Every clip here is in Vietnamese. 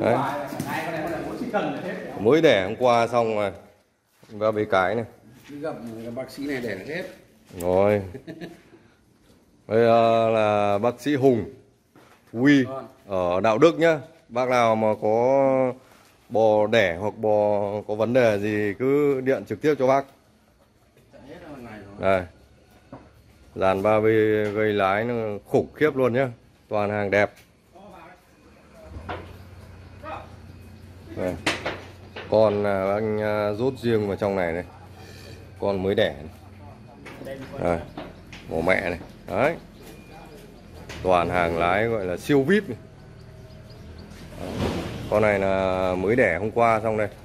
Đấy. Mới đẻ hôm qua xong rồi và mấy cái này. Gặp bác sĩ này đẻ được hết. Rồi. Đây là bác sĩ Hùng Huy ở Đạo Đức nhá. Bác nào mà có bò đẻ hoặc bò có vấn đề gì cứ điện trực tiếp cho bác. Đây. Dàn 3B gây lái nó khủng khiếp luôn nhá. Toàn hàng đẹp. Đây. Con anh rút riêng vào trong này này. Con mới đẻ này. Đây. Bố mẹ này. Đấy. Toàn hàng lái gọi là siêu VIP này. Con này là mới đẻ hôm qua xong đây.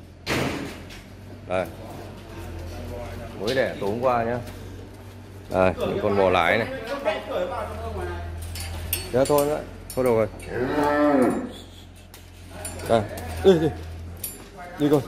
Đây. Mới đẻ tối hôm qua nhá. Đây, con bò lái này. Thế thôi nữa. Thôi được rồi. Đây. Đi. Đi con.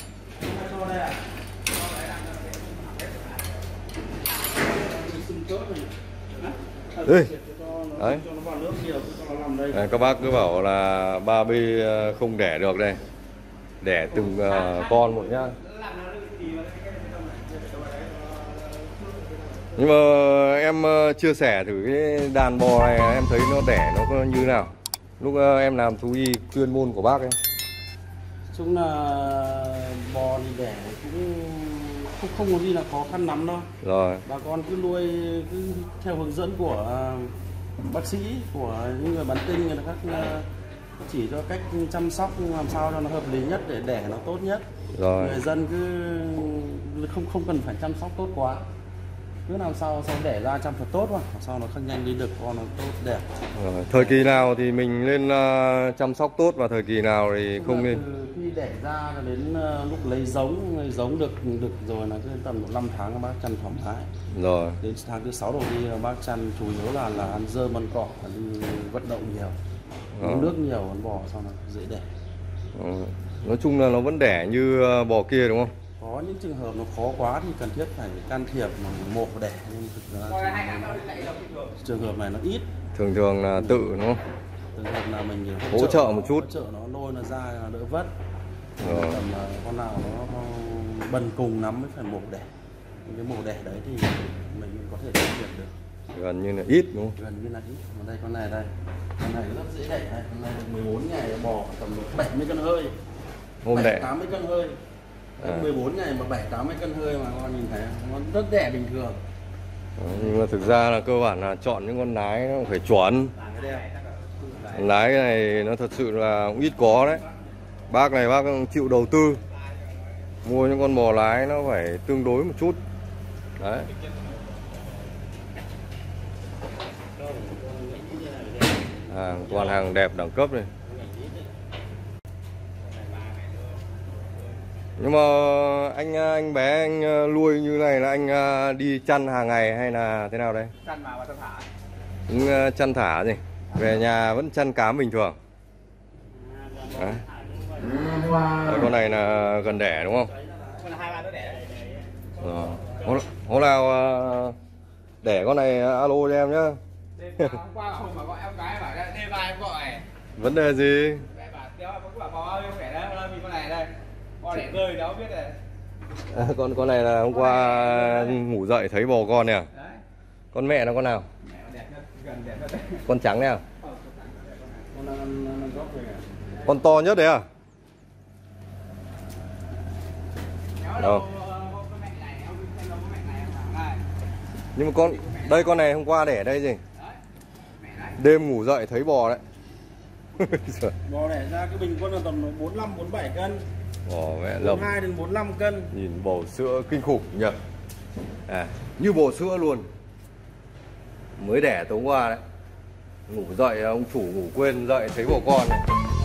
Đi. Đấy. Đây, các bác cứ bảo là 3B không đẻ được đây. Đẻ từng con một nhá. Nhưng mà em chia sẻ thử cái đàn bò này em thấy nó đẻ nó có như nào. Lúc em làm thú y chuyên môn của bác ấy. Chúng là bò thì đẻ cũng không có gì là khó khăn lắm đâu. Rồi. Bà con cứ nuôi cứ theo hướng dẫn của bác sĩ, của những người bán tinh, người khác chỉ cho cách chăm sóc làm sao cho nó hợp lý nhất để đẻ nó tốt nhất. Rồi. Người dân cứ không cần phải chăm sóc tốt quá, cứ làm sao đẻ ra chăm thật tốt mà sao nó không nhanh đi được con nó tốt đẹp. Rồi. Thời kỳ nào thì mình lên chăm sóc tốt và thời kỳ nào thì không nên. Từ khi đẻ ra đến lúc lấy giống được rồi là cứ tầm 5 tháng các bác chăn thoải mái. Rồi. Đến tháng thứ 6 đầu đi bác chăn chủ yếu là ăn rơm ăn cỏ, đi vận động nhiều, uống nước nhiều, ăn bò sau nó dễ đẻ. Nói chung là nó vẫn đẻ như bò kia đúng không? Có những trường hợp nó khó quá thì cần thiết phải can thiệp mà mổ đẻ, nhưng thực ra trường hợp này nó ít. Thường là tự đúng không? Trường hợp là mình hỗ trợ một chút, hỗ trợ nó lôi nó ra nó đỡ vất. Tầm con nào nó bần cùng lắm mới phải mổ đẻ. Cái mổ đẻ đấy thì mình có thể can thiệp được. Gần như là ít đúng không? Gần như là ít. Còn đây con này rất dễ đẻ này. Con này được 14 ngày bò tầm 70 cân hơi. Hôm đẻ 80 cân hơi. 14 ngày mà 7-80 cân hơi mà con nhìn thấy nó rất đẻ bình thường. Nhưng mà thực ra là cơ bản là chọn những con lái nó phải chuẩn. Lái cái này nó thật sự là cũng ít có đấy. Bác này bác chịu đầu tư mua những con bò lái nó phải tương đối một chút. Đấy. Toàn hàng đẹp đẳng cấp này. Nhưng mà anh bé anh nuôi như này là anh đi chăn hàng ngày hay là thế nào đây? Chăn mà chăn thả. Chăn thả gì? Về nhà vẫn chăn cám bình thường. Đấy. Đấy, con này là gần đẻ đúng không? Con là 2-3 đứa đẻ. Hôm nào đẻ con này alo cho em nhá. Hôm qua không mà gọi em gái bảo đêm mai em gọi. Vấn đề gì? Bảo bò ơi khỏe đấy, vì con này đây. Con đẻ rơi đó biết này. Con này là hôm qua ngủ dậy thấy bò con nè. Con mẹ nó con nào? Con trắng này à? Con to nhất đấy à? Đâu? Nhưng mà con này hôm qua đẻ ở đây gì? Đêm ngủ dậy thấy bò đấy. Bò đẻ ra cái bình quân là tầm 45-47 cân. Mẹ lầm. 42 đến 45 cân. Nhìn bầu sữa kinh khủng nhỉ. Như bò sữa luôn. Mới đẻ tối qua đấy. Ngủ dậy ông chủ ngủ quên dậy thấy bò con này.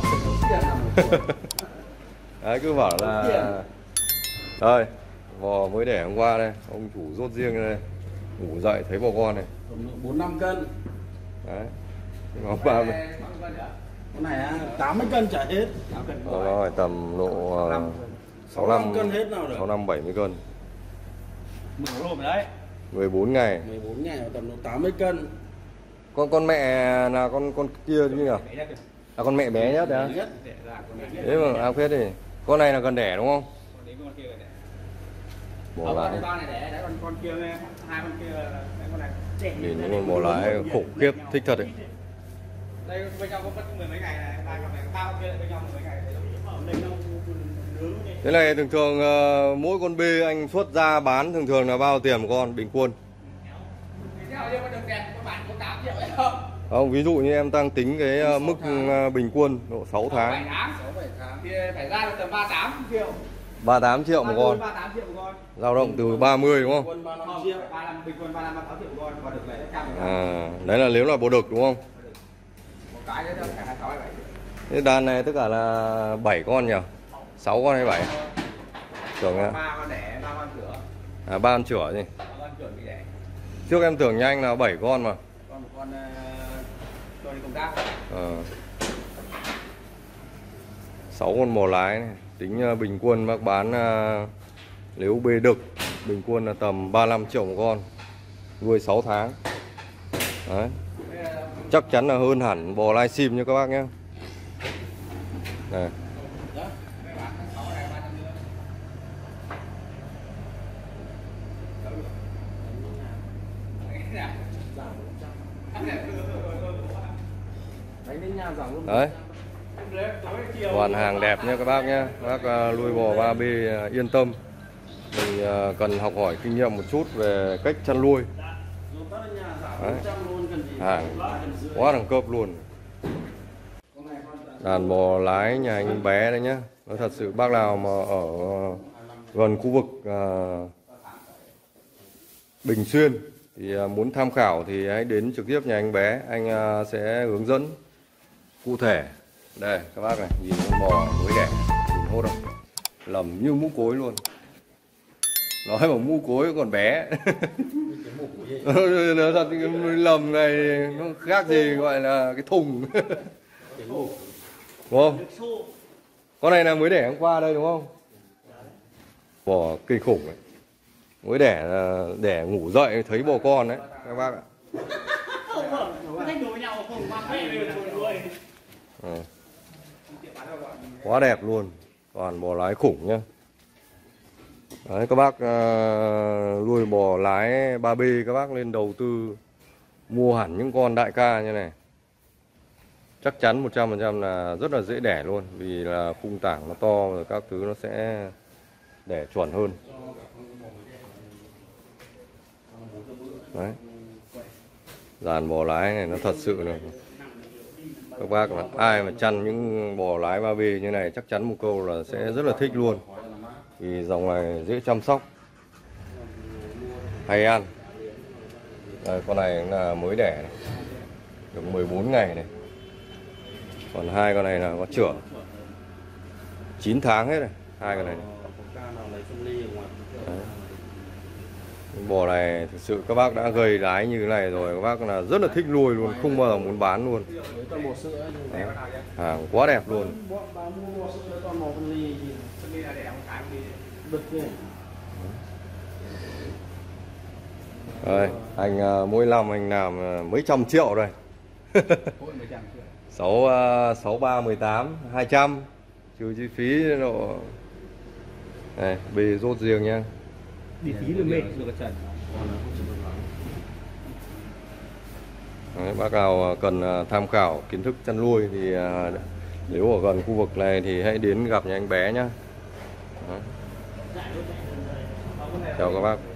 Đấy cứ bảo là đây bò mới đẻ hôm qua đây, ông chủ rốt riêng đây. Ngủ dậy thấy bò con này. 4-5 cân. Đấy. Nó 30. Con này 80 cân chả hết. Rồi tầm độ 65 cân hết nào được. 65-70 cân. 10 hôm rồi đấy. 14 ngày. 14 ngày tầm độ 80 cân. Con mẹ là con kia như nào? À con mẹ bé nhất đấy. Thế mà ao phết đi. Con này là cần đẻ đúng không? Bò lái. Con kia hai con kia con này. Nhìn những con bò lái khủng khiếp, thích thật đấy. Đây bên trong có mất mười mấy ngày này, ba con này ba con kia bên trong mười mấy ngày đấy. Thế này thường thường mỗi con bê anh xuất ra bán thường thường là bao tiền một con bình quân? Không, ví dụ như em đang tính cái mức bình quân độ 6 tháng. 7 tháng thì phải ra được tầm 38 triệu. 38 triệu một con. 38 triệu một con. Dao động từ 30 đúng không? Bình quân 35 triệu một con, và được lại 100. À, đấy là nếu là bò đực đúng không? Một cái nữa phải 26 27. Cái đàn này tất cả là 7 con nhỉ? 6 con hay 7? Tưởng là 3 con đẻ, 3 con chữa. À 3 con chữa gì? 3 con chữa bị đẻ. Trước em tưởng nhanh là 7 con mà. Còn một con tôi đi công tác. 6 con bò lái này. Tính bình quân bác bán nếu bê đực bình quân là tầm 35 triệu một con, nuôi 6 tháng. Đấy. Chắc chắn là hơn hẳn bò live stream nha các bác nhé. Này. Đấy. Toàn hàng đẹp nha các bác nhé. Bác nuôi bò 3B yên tâm. Mình cần học hỏi kinh nghiệm một chút về cách chăn nuôi. Đấy. Hàng quá đẳng cấp luôn. Đàn bò lái nhà anh bé đấy nhá. Nó thật sự bác nào mà ở gần khu vực Bình Xuyên thì muốn tham khảo thì hãy đến trực tiếp nhà anh bé, anh sẽ hướng dẫn cụ thể. Đây các bác này, nhìn con bò mới đẻ, nhìn hốt không? Lầm như mũ cối luôn. Nói mà mũ cối còn bé. Nó thật cái lầm này nó khác gì gọi là cái thùng. Đúng không? Con này là mới đẻ hôm qua đây đúng không? Bò kinh khủng đấy. Mới đẻ ngủ dậy thấy bò con đấy các bác ạ. Quá đẹp luôn. Toàn bò lái khủng nhá. Đấy, các bác nuôi bò lái 3B các bác lên đầu tư mua hẳn những con đại ca như này. Chắc chắn 100% là rất là dễ đẻ luôn. Vì là khung tảng nó to rồi các thứ nó sẽ đẻ chuẩn hơn. Đấy. Dàn bò lái này nó thật sự là các bác là ai mà chăn những bò lái 3B như này chắc chắn một câu là sẽ rất là thích luôn. Vì dòng này dễ chăm sóc, hay ăn. Đây, con này là mới đẻ này. Được 14 ngày này. Còn hai con này là có chữa 9 tháng hết này, hai con này. Đấy. Bò này thực sự các bác đã gầy lái như thế này rồi các bác là rất là thích nuôi luôn, không bao giờ muốn bán luôn. Đấy. Hàng quá đẹp luôn. Đây, anh mỗi năm anh làm mấy trăm triệu đây. 6318 200 trừ chi phí độ. Này, bề rốt riêng nha. Đi phí luôn mệt được trần. Đấy, bác nào cần tham khảo kiến thức chăn nuôi thì nếu ở gần khu vực này thì hãy đến gặp nhà anh bé nhá. Chào các bác.